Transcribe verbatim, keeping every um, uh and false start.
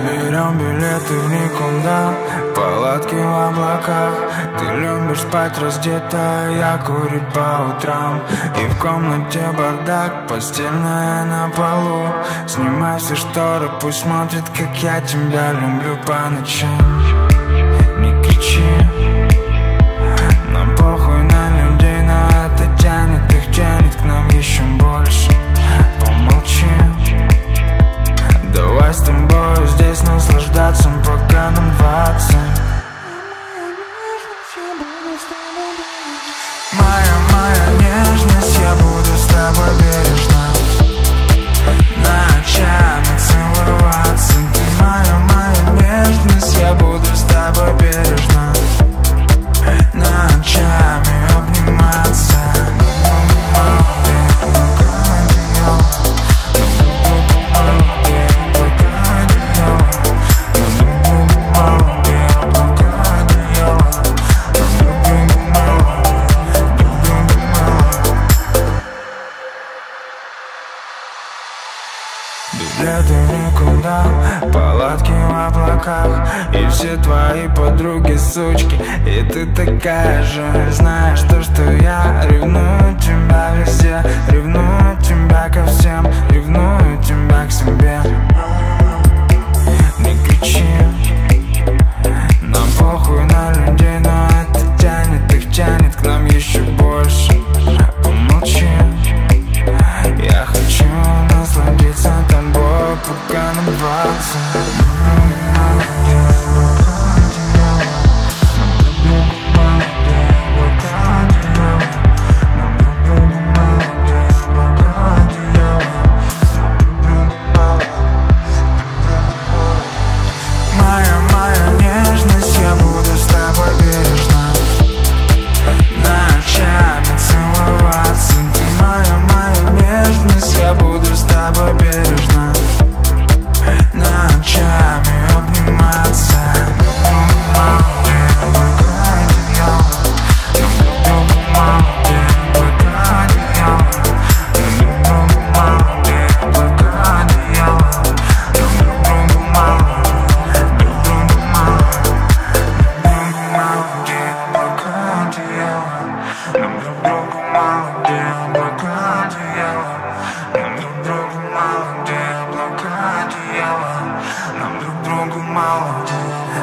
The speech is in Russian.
Берем билеты в никуда, палатки в облаках. Ты любишь спать раздетая, я курить по утрам. И в комнате бардак, постельная на полу. Снимай все шторы, пусть смотрит, как я тебя люблю по ночам. Не кричи, нам похуй на людей, но это тянет, их тянет к нам еще больше. Помолчи, давай с тобой здесь наслаждаться, пока нам двадцать. Моя, моя нежность, я буду с тобой бережно ночами целоваться. Ты моя, моя нежность, я буду с тобой бережно ночами обниматься. Билеты никуда, палатки в облаках. И все твои подруги сучки, и ты такая же. Знаешь то, что я ревную тебя везде, ревную тебя ко всем, ревную тебя к себе. Не кричи, нам похуй на людей, но это тянет, их тянет к нам еще больше. Помолчи, я хочу насладиться тобой, пока нам двадцать. Моя, моя нежность, я буду с тобой бережно ночами целоваться. Ты моя, моя нежность, я буду с тобой бережно ночами обниматься. Нам друг другу мало.